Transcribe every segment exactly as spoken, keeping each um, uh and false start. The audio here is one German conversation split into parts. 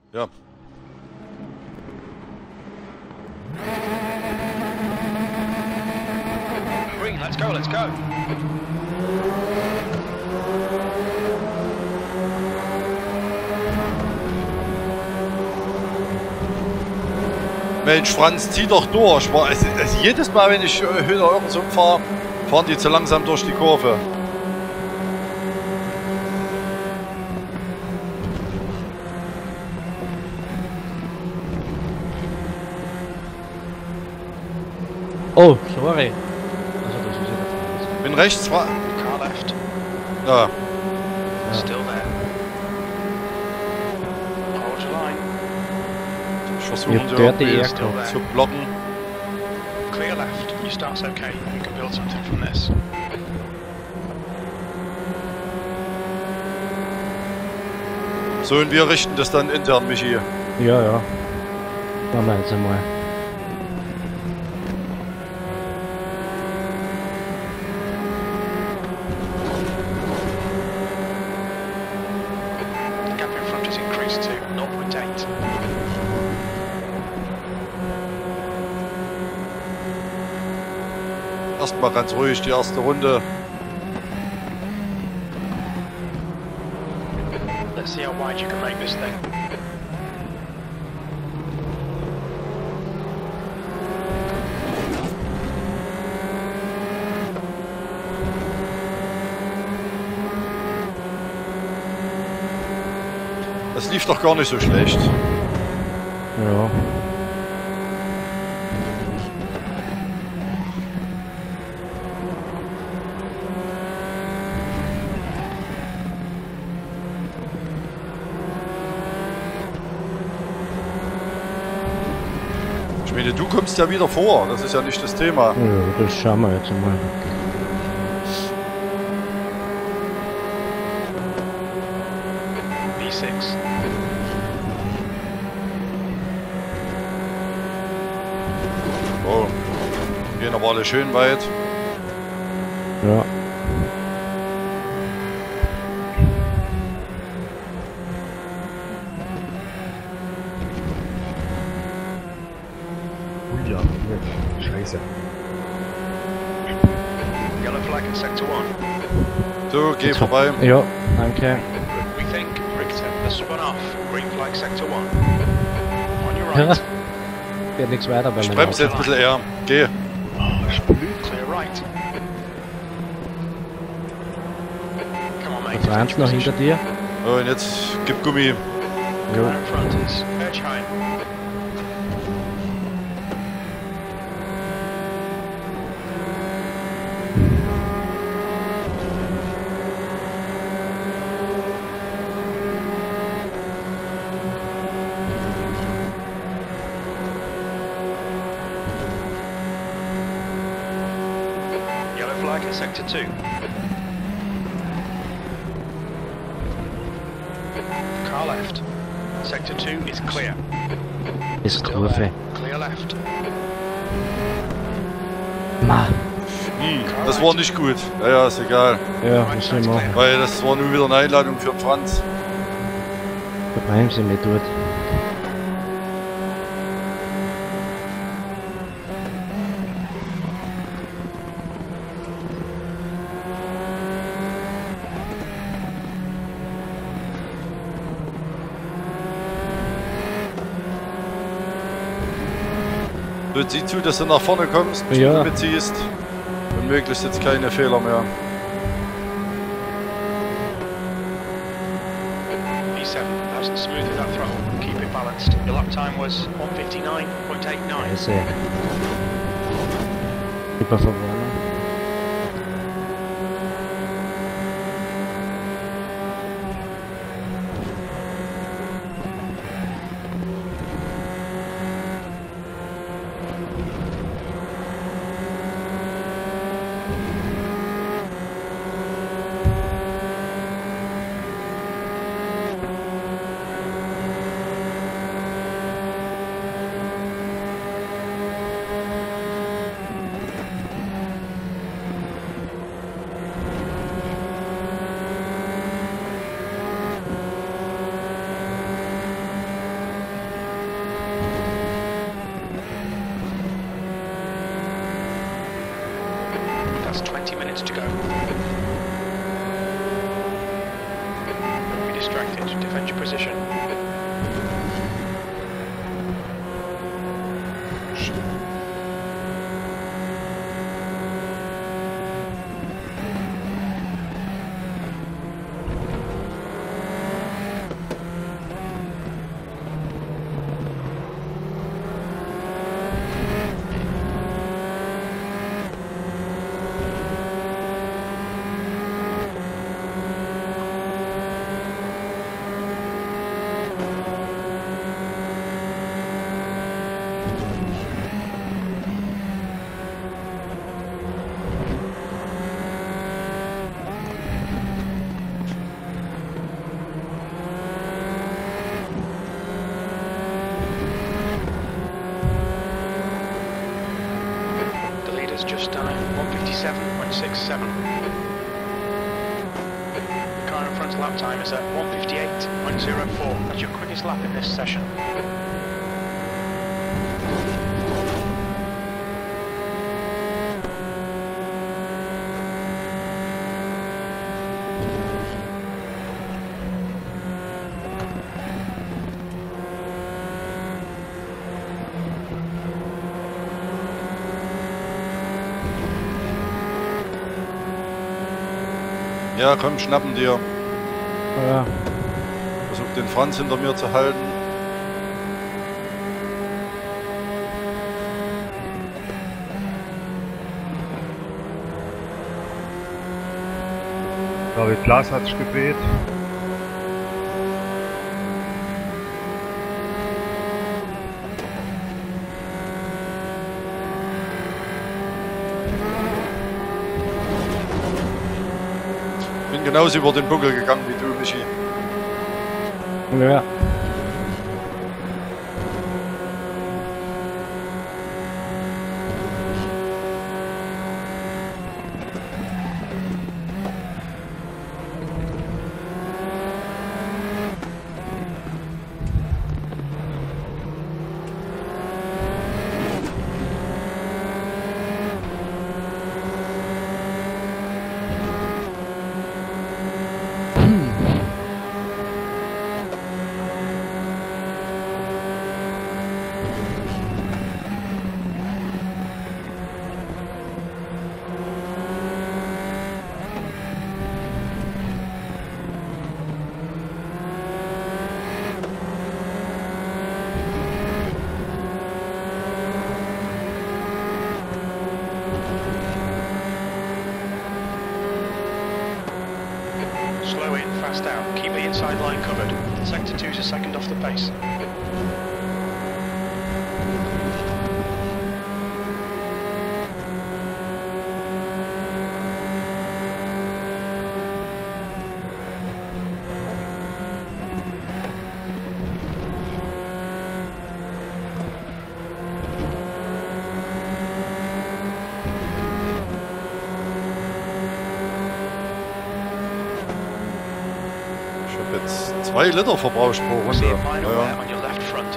Ja. Green, let's go, let's go. Mensch, Franz, zieh doch durch. Also, also jedes Mal, wenn ich äh, Höhner irgend so fahre, fahren die zu langsam durch die Kurve. Oh, sorry. Also das ist ja der Fall. Bin rechts, Fra Car left. ja. Still there. Hold your line. Ich versuche Ihr die dort die irgendwie Ecke. zu blocken. Clear left. Your start's okay. You can build something from this. So, und wir richten das dann intern, Michi. Ja, ja. Machen wir jetzt einmal. The gap in front is increased to zero point eight. Erstmal ganz ruhig die erste Runde. Let's see how wide you can make this thing. Das lief doch gar nicht so schlecht. Ja. Ich meine, du kommst ja wieder vor. Das ist ja nicht das Thema. Ja, das schauen wir jetzt einmal. V six. Oh. Gehen aber alle schön weit. Ja. Ui, ja, scheiße. Yellow flag in sector one. So, geh vorbei. Ja, danke. We think Richter has spun off. Green flag sector one. On your Ja. right. Geht nichts weiter bei Ich mir. bremse jetzt ein bisschen eher. Geh. Clear right. Come on, mate. Der Franz noch hinter dir. Oh, und jetzt gib Gummi. Car Jo. in front is edge high. Yellow flag in sector two. Car left. Sector two is clear. Ist Still Kurve. there. Clear left. Ma. Hm, das war nicht gut. Ja, ja, ist egal. Ja, Right was soll side's ich machen? clear. Weil das war nur wieder eine Einladung für den Franz. Der Bremse mit tut. Du sieh zu, dass du nach vorne kommst, mich Ja. beziehst. Und möglichst jetzt keine Fehler mehr. V seven hasn't smoothed that throttle. Keep it balanced. Your lap time was one fifty-nine point eight nine. Scheiße. Überverwarnung. That's twenty minutes to go. Don't be distracted. Defend your position. Just done it, one fifty-seven point six seven. The car in front's lap time is at one fifty-eight point zero four. That's your quickest lap in this session. Ja, komm, schnappen dir. Ja. Versuch den Franz hinter mir zu halten. David Glas hat sich gedreht. Bin genauso über den Buckel gegangen wie du, Michi. Ja. Slow in, fast out. Keep the inside line covered. Sector two is a second off the pace. Zwei Liter verbrauchst pro See Runde. a final Ja, there on your left front.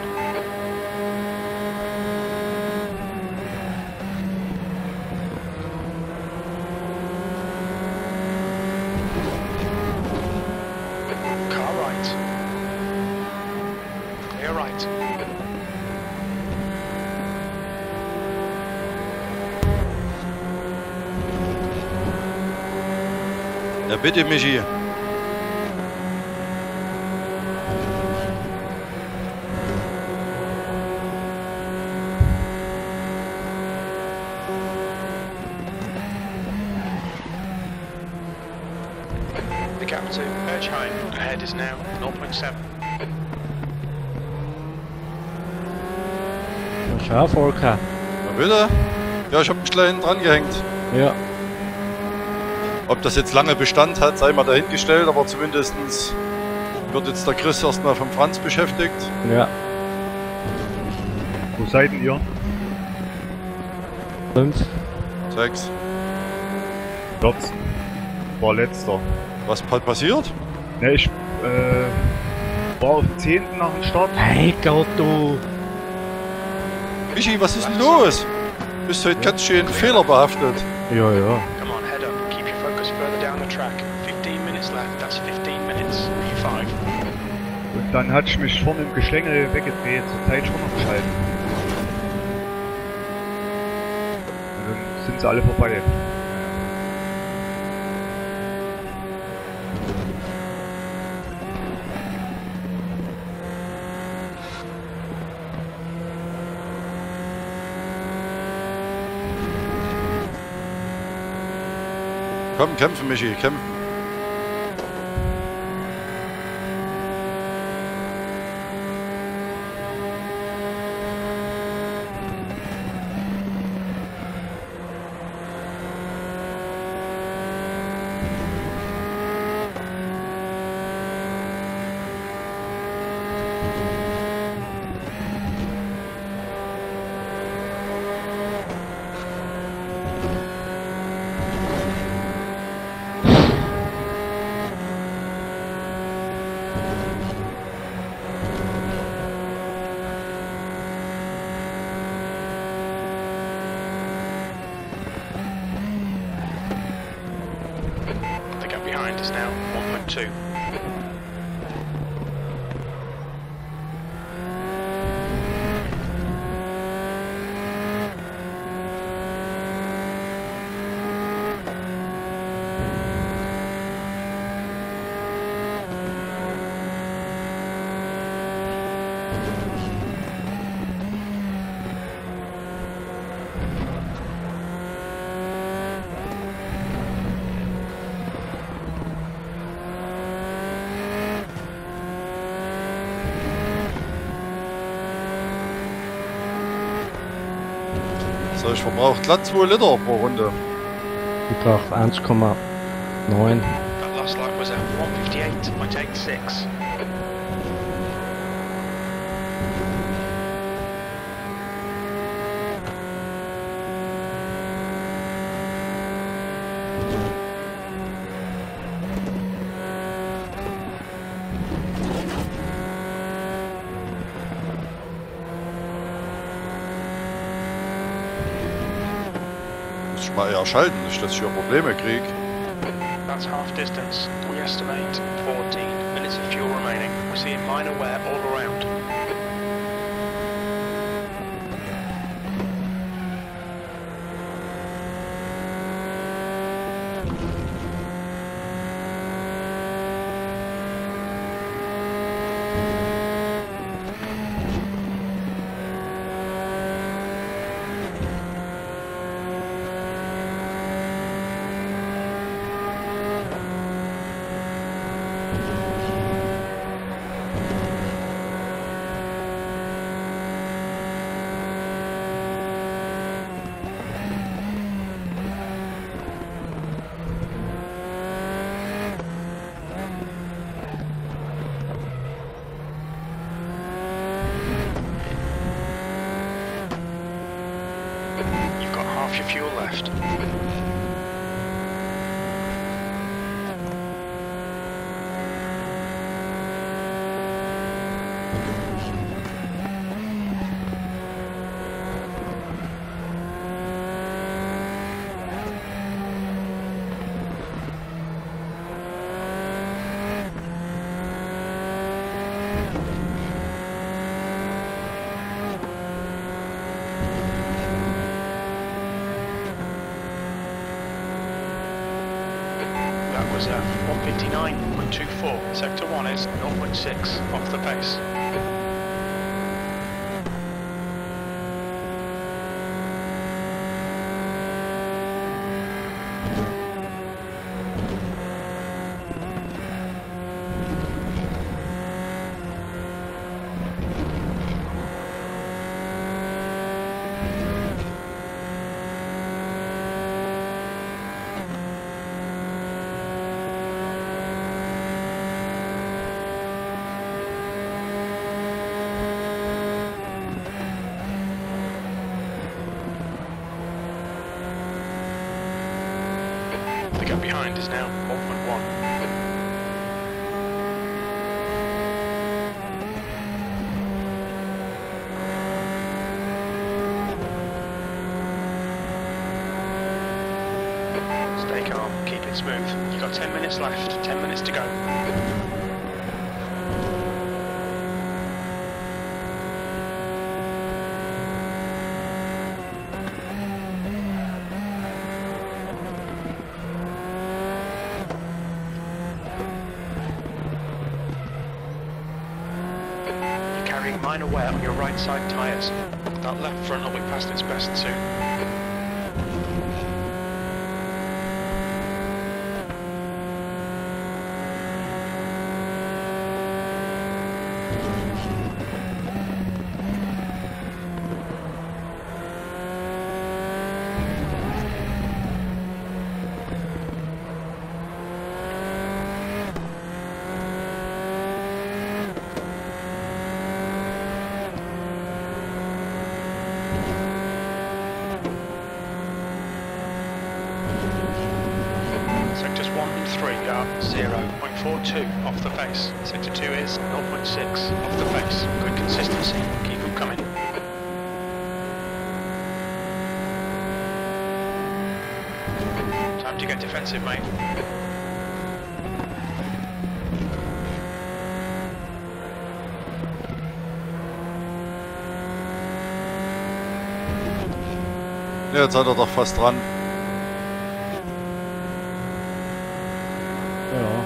Car right. Clear right. ja bitte, Michi. The gap to Bergheim ahead is now zero point seven. Schau, Volker. Na bitte? Ja, ich hab mich gleich hinten dran gehängt. Ja. Ob das jetzt lange Bestand hat, sei mal dahingestellt, aber zumindestens wird jetzt der Chris erstmal vom Franz beschäftigt. Ja. Wo seid denn ihr? Fünf. Sechs. vierzehn. War letzter. Was pa- passiert? Ne, ich äh, war auf dem zehnten nach dem Start. Hey Gott, du. Michi, was ist denn los? Bist heute ganz schön fehlerbehaftet. Ja, ja. Come dann hatte ich mich vorne im Geschlängel weggedreht, zur Zeit schon noch geschalten. Und dann sind sie alle vorbei. Komm, kämpfen, Michi, kämpfen. behind is now one point two. So, ich verbrauche glatt zwei Liter pro Runde. Ich brauche eins Komma neun. That last lap was at one fifty-eight point eight six. Muss ich mal eher schalten, nicht dass ich hier Probleme kriege. That's half distance. We estimate fourteen minutes of fuel remaining. We're seeing minor wear all around. You've got half your fuel left. That was uh, one fifty-nine point two four. Sector one is zero point six off the pace. The gap behind is now one point one. Stay calm, keep it smooth. You've got ten minutes left, ten minutes to go. minor wear on your right side tyres. That left front will be past its best soon. Sectors one and three are zero point four two off the face. Sector two is zero point six off the face. Good consistency. Keep them coming. Time to get defensive, mate. Ja, jetzt seid ihr doch fast dran. Ja.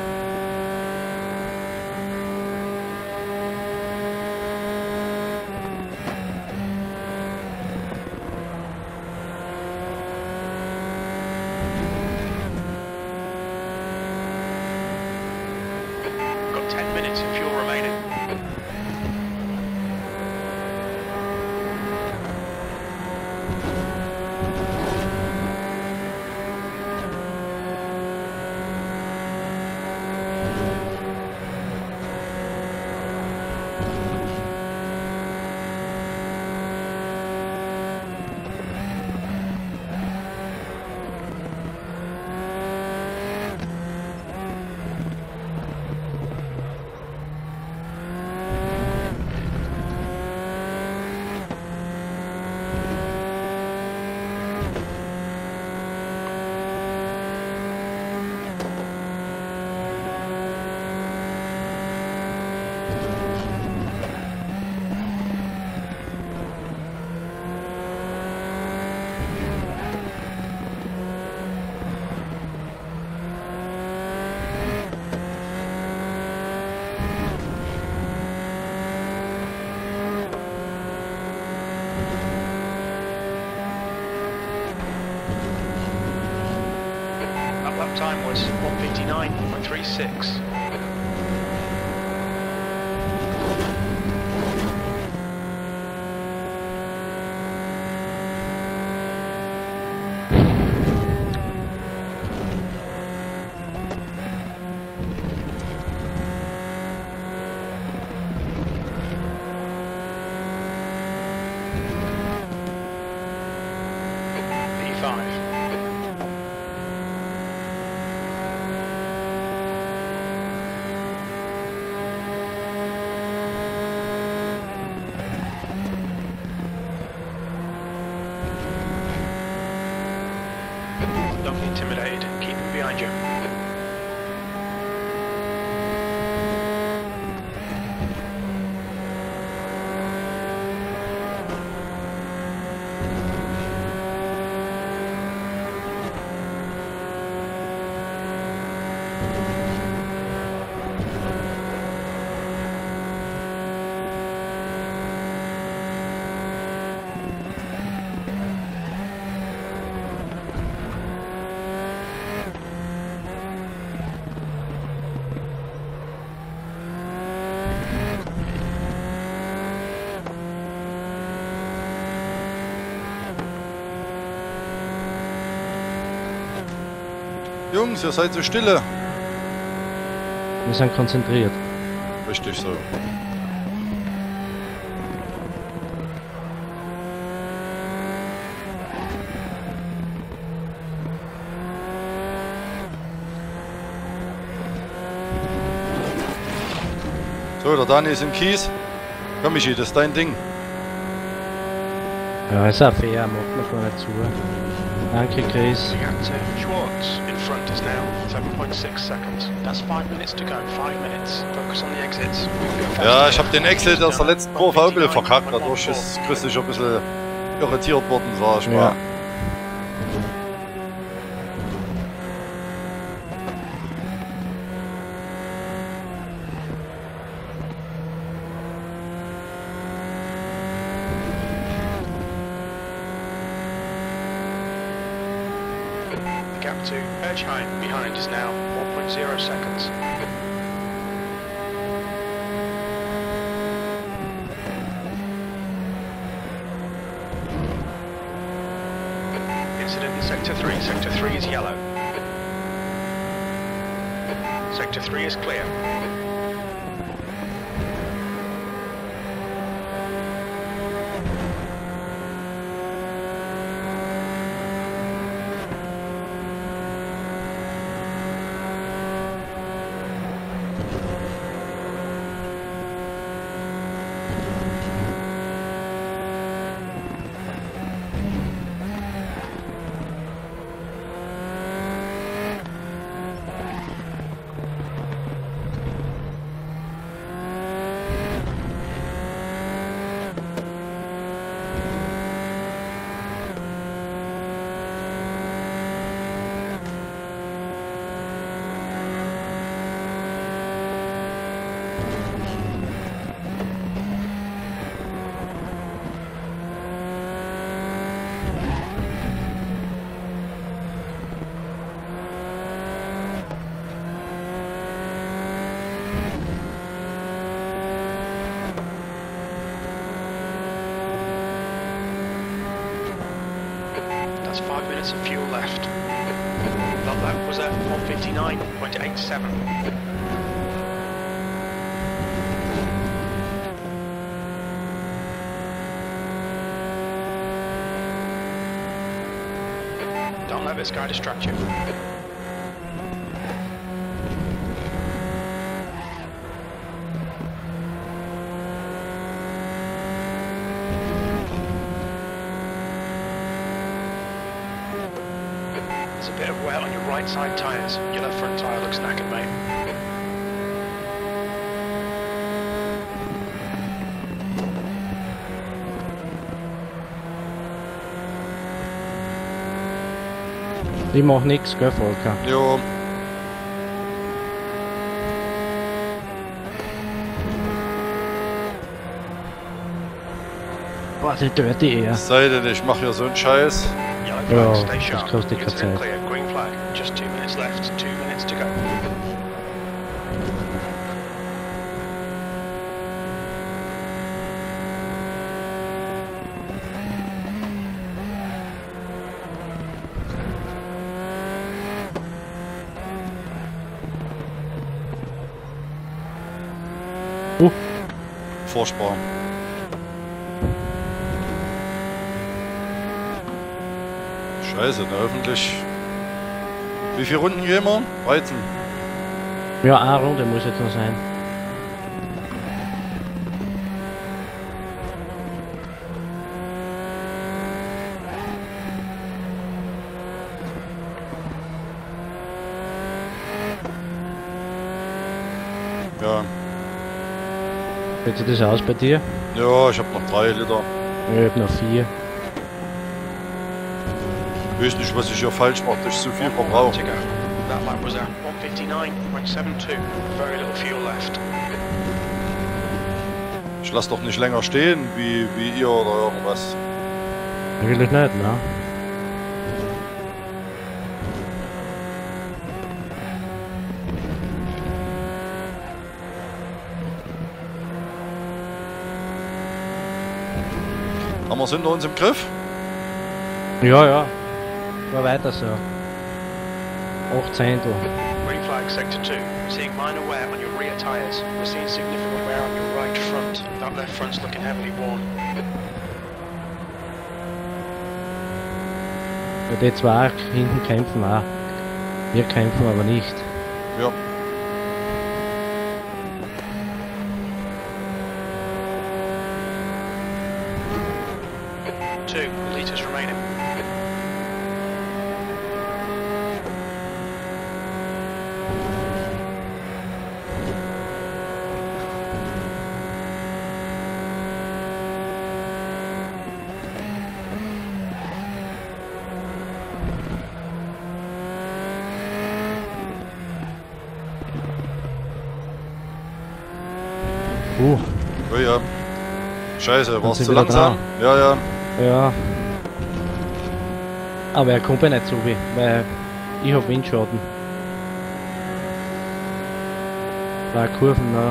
Got ten minutes of fuel remaining. Lap time was one fifty-nine point three six. P five. Don't be intimidated. Keep them behind you. Jungs, ihr seid so stille. Wir sind konzentriert. Richtig so. So, der Dani ist im Kies. Komm, Michi, das ist dein Ding. Ja, ist auch fair, macht man vorne zu. Danke, Chris. The gap to Schwartz in front is now seven point six seconds. That's five minutes to go. Five minutes. Focus on the exits. We can go faster. Ja, ich habe den Exit aus der letzten Kurve auch ein bisschen verkackt. Dadurch ist Chris sich ein bisschen irritiert worden, sag ich mal. Ja. to Erchheim behind is now one point zero seconds. Incident in Sector three. Sector three is yellow. Sector three is clear. Five minutes of fuel left. That lap was at one fifty-nine point eight seven. Don't let this guy distract you. There's a bit of wet on your right side tyres. Your left front tyre looks knackered, mate. Die macht nichts, gell, Volker? Jo. Boah, die tötet die eher. Es sei denn, ich mache hier so einen Scheiß. Yellow Ja, flag, stay das sharp. kostet keine Incident Zeit. clear. Green flag. Just two minutes left. Two minutes to go. Uh, Vorsprung. Scheiße, ne, öffentlich. Wie viele Runden gehen wir? dreizehn. ja, eine Runde muss jetzt noch sein. Ja. Wie sieht das aus bei dir? Ja, ich hab noch drei Liter. Ich hab noch vier. Ich weiß nicht, was ich hier falsch mache, dass ich so viel verbrauche. To go. That lap was at one fifty-nine point seven two. Very little fuel left. Ich lass doch nicht länger stehen, wie, wie ihr oder irgendwas. Eigentlich nicht, ne? Haben wir es hinter uns im Griff? Ja, ja. War weiter so. achtzehn. Green flag sector two. Seeing minor wear on your rear tyres. We're seeing significant wear on your right front. That left front's looking heavily worn. Die zwei hinten kämpfen auch. Wir kämpfen aber nicht. Ja. Two litres remaining. Uh, Oh ja. Scheiße, war's sind zu wieder langsam? Ja, ja. ja. Aber er kommt ja nicht so wie, weil Ich hab Windschaden. Da Kurven noch.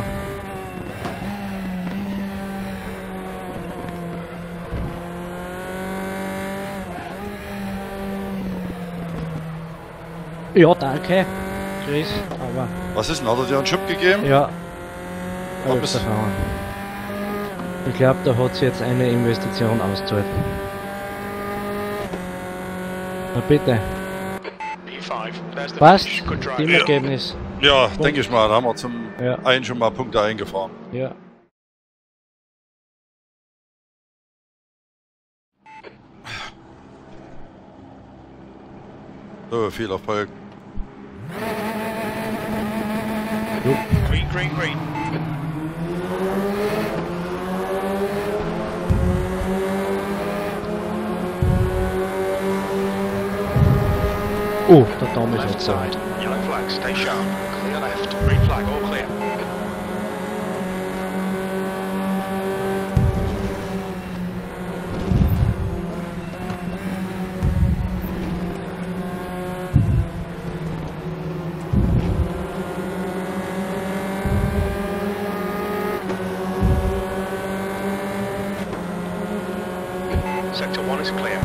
Ja, danke. Chris, aber Was ist denn? Hat er dir einen Schub gegeben? ja. Hab Hab es- ich erfahren. Ich glaube, da hat sich jetzt eine Investition ausgezahlt. Na bitte. P five, there's the Passt. finish. Good drive. Teamergebnis. Ja, denke ich mal. Da haben wir zum Ja. einen schon mal Punkte eingefahren. Ja. So, viel Erfolg. Green, green, green. Oh, der Dom ist Left jetzt da. side. Yellow flag, stay sharp. Clear left. Green flag, all clear. Sector one is clear.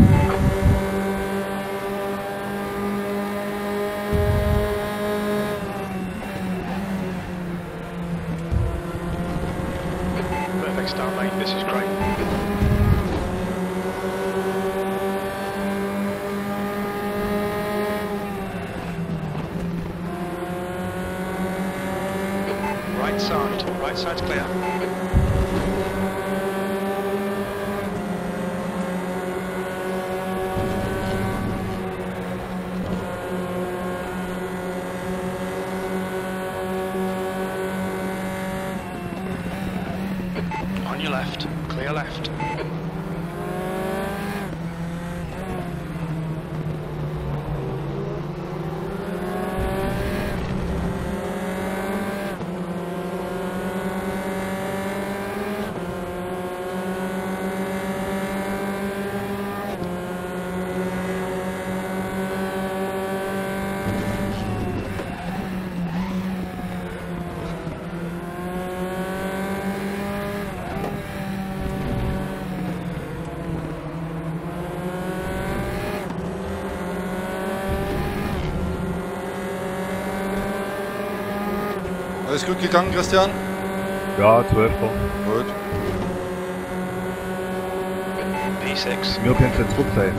Perfect start, mate. This is great. Right side. Right side's clear. On your left. Clear left. Alles gut gegangen, Christian? Ja, zwölfter. Gut. P six. Mir kann es jetzt zurück sein.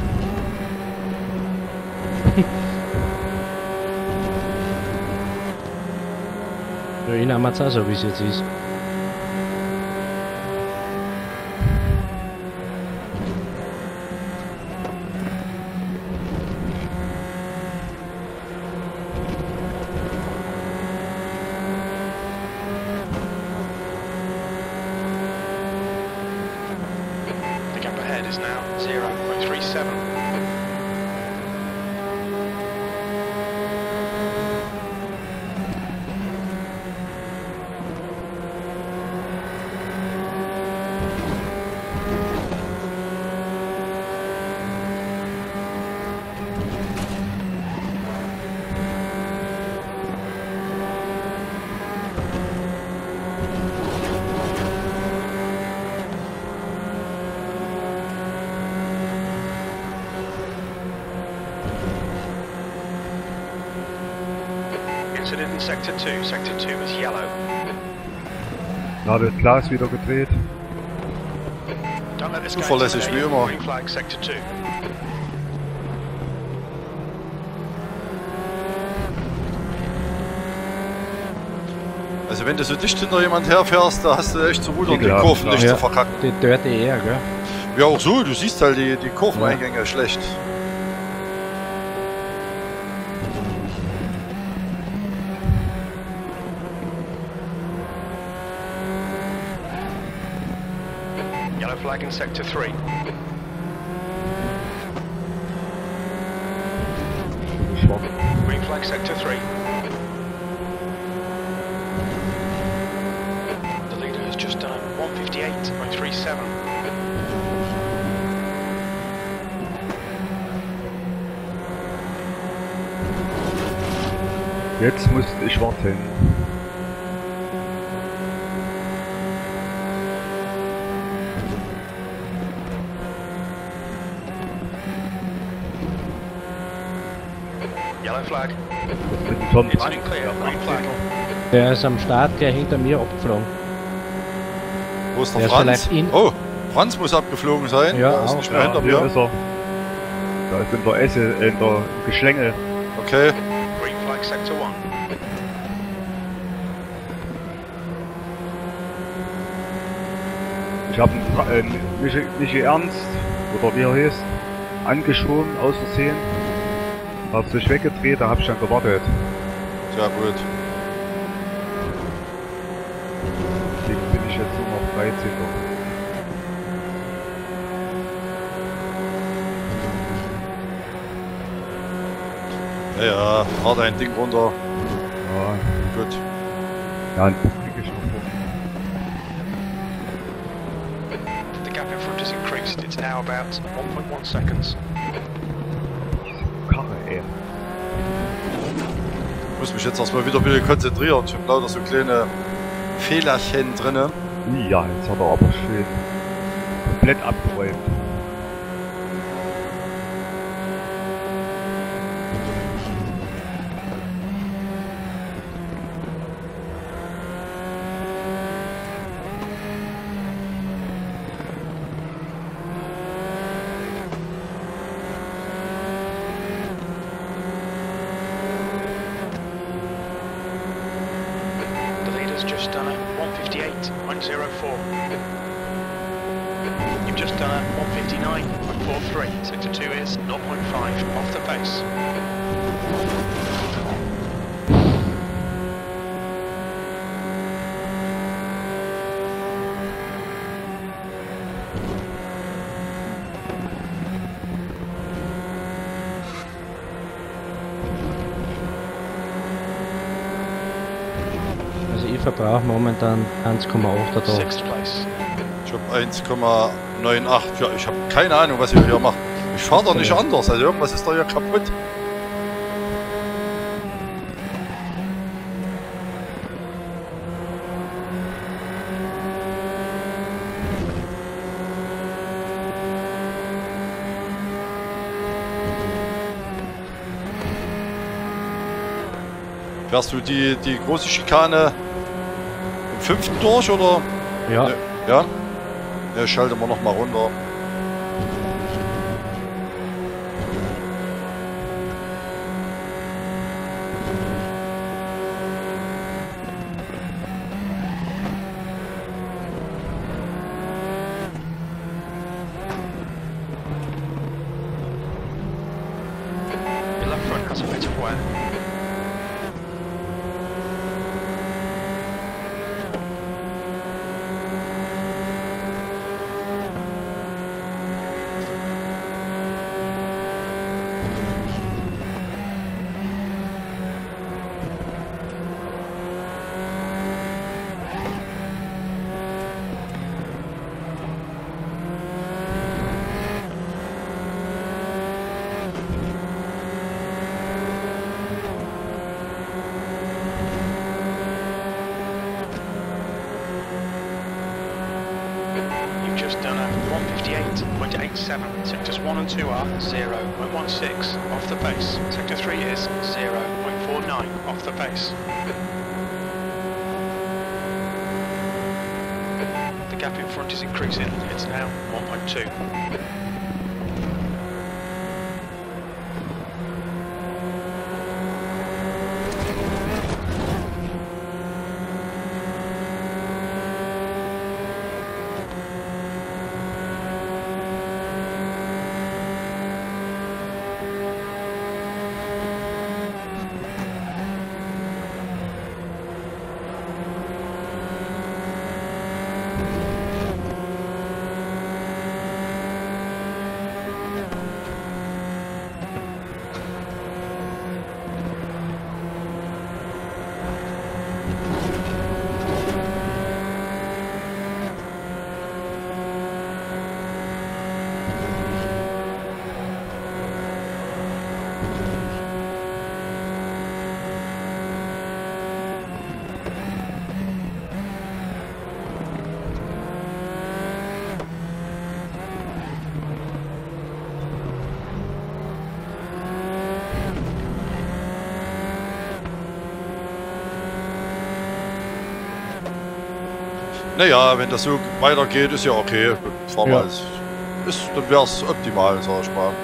Ja, ich nehme jetzt auch so, wie es jetzt ist. The gap ahead is now zero point three seven. Incident in Sector two. Sector two is yellow. Na, das Glas wieder gedreht. Don't let this guy Zuverlässig wie intimidate you. immer. Green flag, Sector two. Also wenn du so dicht hinter jemand herfährst, da hast du echt zu rudern, die Ekelhaft, Kurven nicht ja. zu verkacken. Die Dirty Air, gell? Ja, auch so, du siehst halt die, die Kurveneingänge schlecht. Yellow flag in Sector three. Schwarz. Green flag, Sector three. The leader has just done one fifty-eight point three seven. Jetzt musste ich warten. Yellow flag. Mit dem Tom dran. Incident clear. Green flag. Der ist am Start gleich hinter mir abgeflogen. Wo ist der, Der ist Franz? vielleicht in- Oh, Franz muss abgeflogen sein. Ja, der ist auch. nicht mehr Ja, hinter hier mir. ist er. Da ist in der Esse, in der Geschlängel. Okay. Green flag sector one. Ich habe äh, Michi, Michi Ernst, oder wie er hieß, angeschoben, aus Versehen. Er hat sich weggedreht, da habe ich dann gewartet. Sehr gut. Deswegen bin ich jetzt nur noch dreizehnter. Ja, ja, fahr dein Ding runter. Ja, Gut. ja, dann krieg ich noch vor. The gap in front has increased. It's now about one point one seconds. Karre, ey. Ich muss mich jetzt erstmal wieder ein bisschen konzentrieren. Ich habe lauter so kleine Fehlerchen drinne. Ja, jetzt hat er aber schön komplett abgeräumt. The leader's just done a one fifty-eight point zero four. You've just done a one fifty-nine point four three. Sector two is zero point five off the pace. Also ich verbrauche momentan eins Komma acht da. Sixth place. Ich habe eins Komma achtundneunzig. Ja, ich habe keine Ahnung, was ihr hier macht. Ich fahre doch nicht Ja. anders. Also irgendwas ist da hier kaputt. Fährst du die, die große Schikane im fünften durch oder? Ja, Ne, ja? Ja, schalten wir noch mal runter. Your left front has a bit of wear. You've just done a one fifty-eight point eight seven. Sectors one and two are zero point one six off the pace. Sector three is zero point four nine off the pace. The gap in front is increasing. It's now one point two. Naja, wenn das so weitergeht, ist ja okay. Fahren wir Ja. als, ist, dann wäre es optimal, sag ich mal.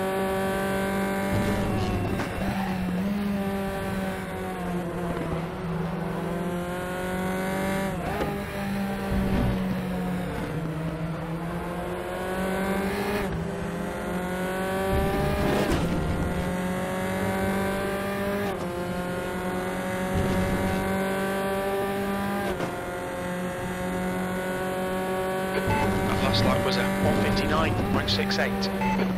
That last lap was at one fifty-nine point six eight.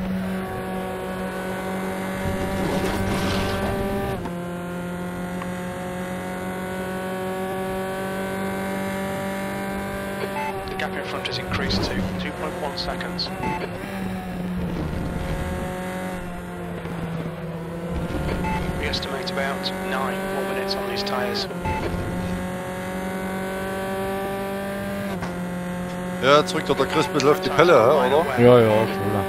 The gap in front has increased to two point one seconds. We estimate about nine more minutes on these tyres. Ja, jetzt rückt der Chris ein bisschen auf die Pelle, hä, oder? Ja, ja, voll.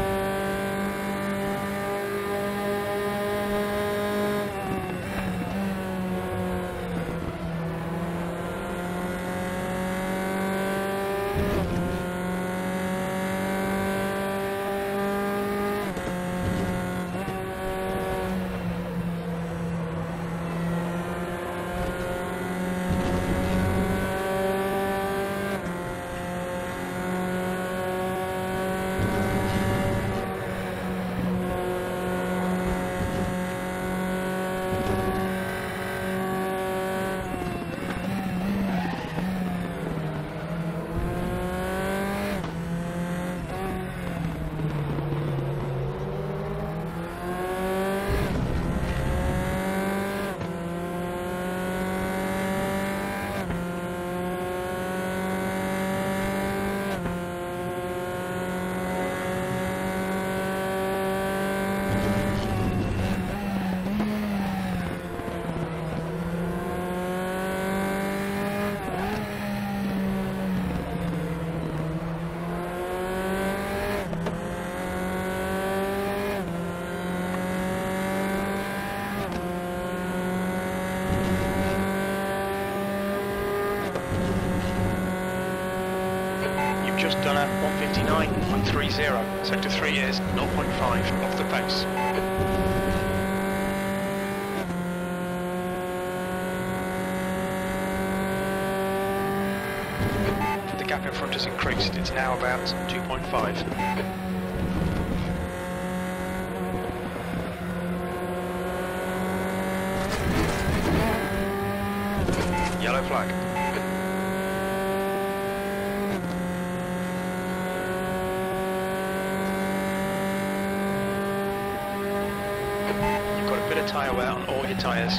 Just done at one fifty-nine point three zero. Sector three is zero point five off the pace. The gap in front has increased. It's now about two point five. Yellow flag. Tyre wear on all your tyres.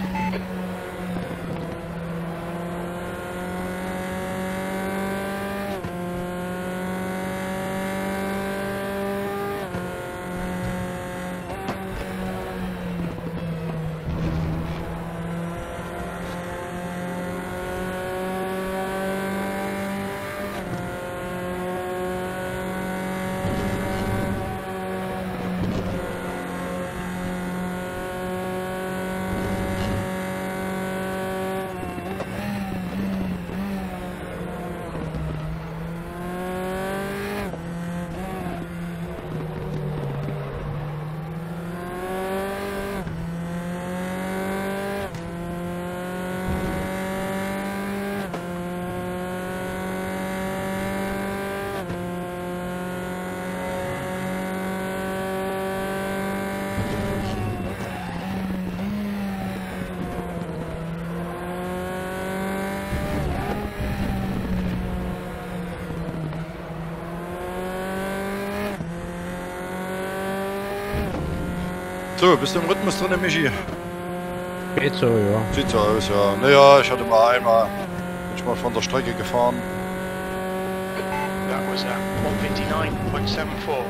So, bist du im Rhythmus drin, Michi? Geht so, ja. Sieht so aus, ja. Naja, ich hatte mal einmal, bin ich mal von der Strecke gefahren. That was at one fifty-nine point seven four.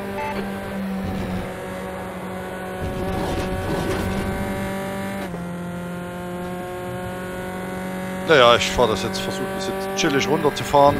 Naja, ich fahre das jetzt, versuche das jetzt chillig runterzufahren.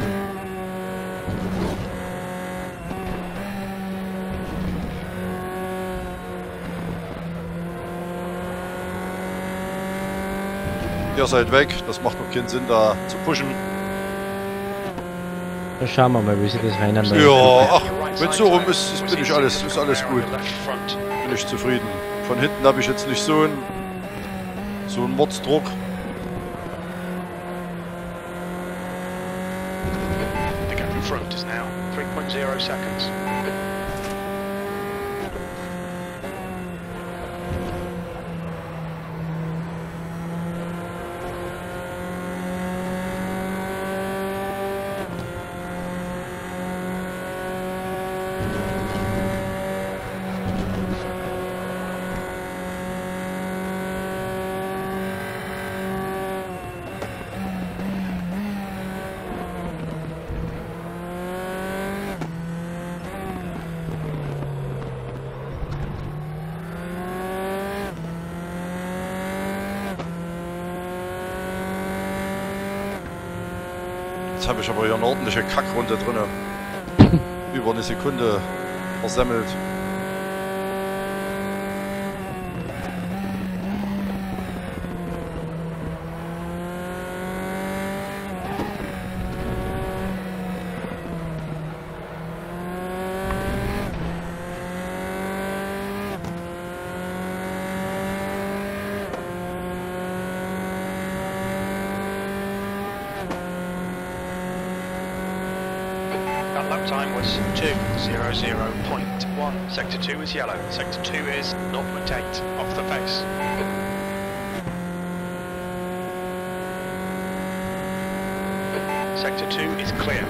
Ihr seid weg, das macht noch keinen Sinn, da zu pushen. Dann schauen wir mal, wie sich das Rennen dann Ja, ach, Your right wenn side so rum tyre ist, ist was bin ich easy alles, to ist the alles rear gut. on the left front. Bin ich zufrieden. Von hinten habe ich jetzt nicht so einen, so einen Mordsdruck. The gap in front is now three point zero seconds. Jetzt habe ich aber hier eine ordentliche Kackrunde drinne. Über eine Sekunde versemmelt. That lap time was two zero zero point one. Sector two is yellow. Sector two is zero point eight off the pace. Sector two is clear.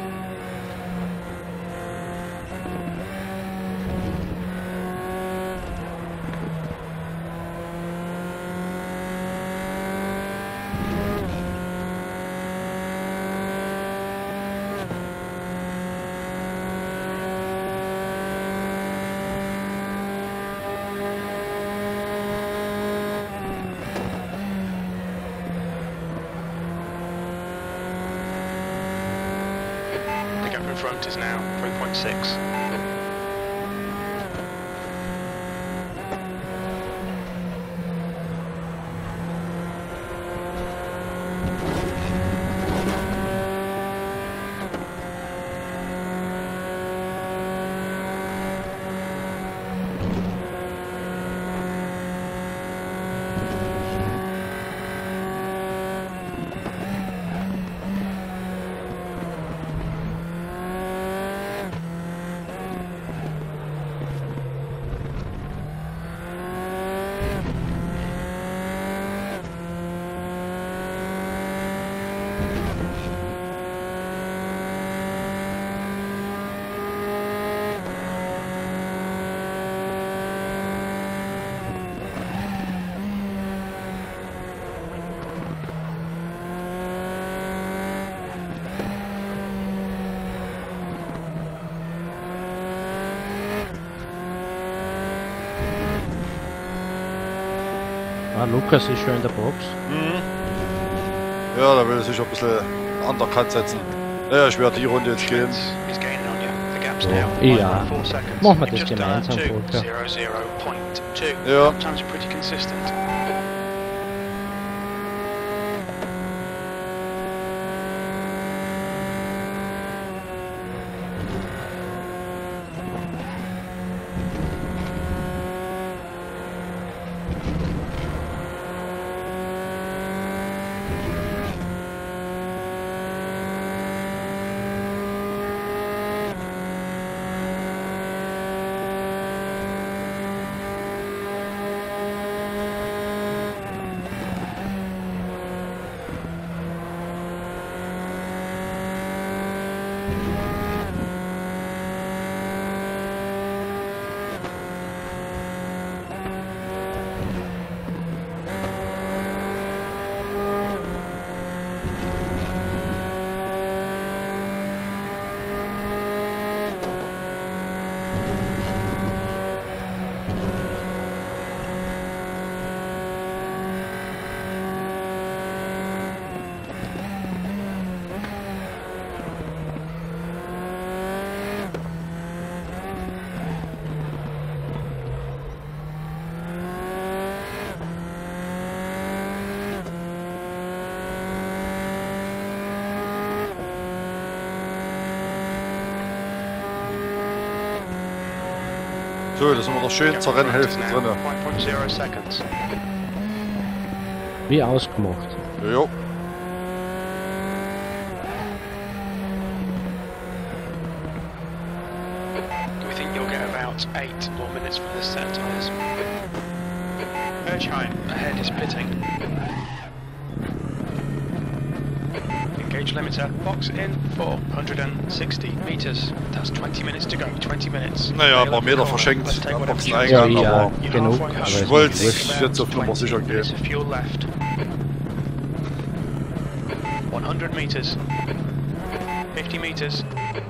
The gap in front is now three point six. Ah, Lukas ist schon in der Box. Mhm. Ja, da will er sich ein bisschen Undercut setzen. Naja, ich werde die Runde jetzt gehen. Is gaining on you. The gap's Ja. now Ja. five point four seconds. Machen wir You've das just done gemeinsam, two Volker. zero zero point two. Ja. Lap times are pretty consistent. So, da sind wir doch schön zur Rennhälfte drin. five point zero seconds. Wie ausgemacht. Jo. We think you'll get about eight more minutes for this set of tyres. Erchheim ahead is pitting. Engage limiter, box in for one hundred sixty meters. That's twenty minutes to go, twenty minutes. Naja, ein paar Meter verschenkt Let's take am whatever you Boxeneingang, Ja, ja, aber You're genug. halfway home. Aber ich es wollte ist wurscht. jetzt auf Nummer sicher twenty minutes gehen. of fuel left. one hundred meters. fifty meters.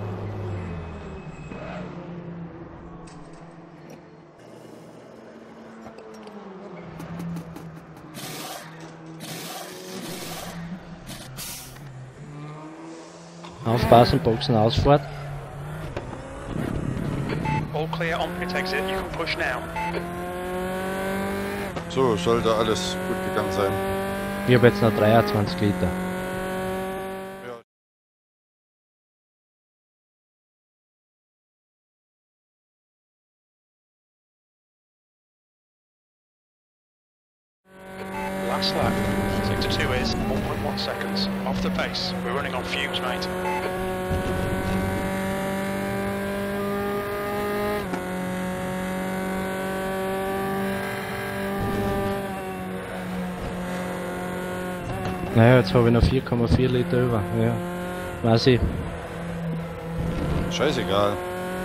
Aufpassen, Boxen, Ausfahrt. All clear on pit exit. You can push now. So, sollte alles gut gegangen sein. Ich habe jetzt noch dreiundzwanzig Liter. Ja. Last lap. Sector two is one point one seconds off the pace. We're running on fumes, mate. Naja, jetzt habe ich noch vier Komma vier Liter über. Ja, weiß ich. Scheißegal.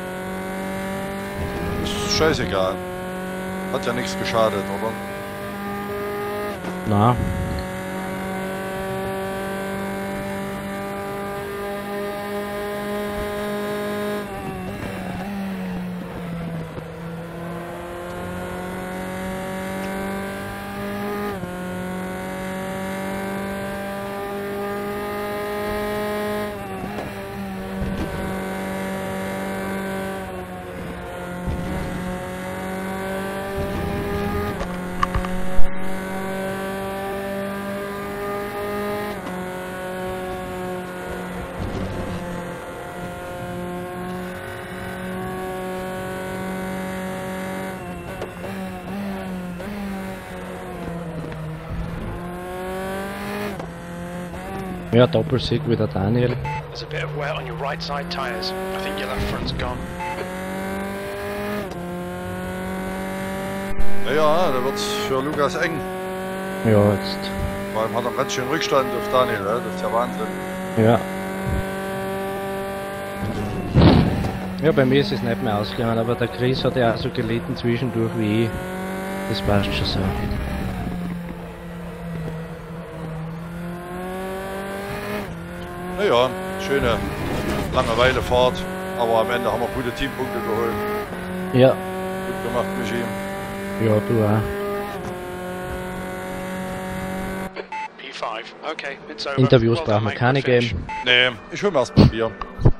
Ist scheißegal. Hat ja nichts geschadet, oder? Na. Ja, Doppelsieg wieder Daniel. There's a bit of wear on your right side tyres. I think your left front's gone. Naja, da wird's für Lukas eng. Ja, jetzt. Vor allem hat er ganz schön Rückstand auf Daniel, ja? Das ist ja Wahnsinn. Ja. Ja, bei mir ist es nicht mehr ausgegangen, aber der Chris hat ja auch so gelitten zwischendurch wie ich. Das passt schon so. Naja, schöne Langeweile Fahrt, aber am Ende haben wir gute Teampunkte geholt. Ja. Gut gemacht, Michi. Ja, du auch. P five. Okay, it's over. Interviews Well brauchen done, wir mate. keine Good finish. geben. Nee, ich hol mir erst mal Bier.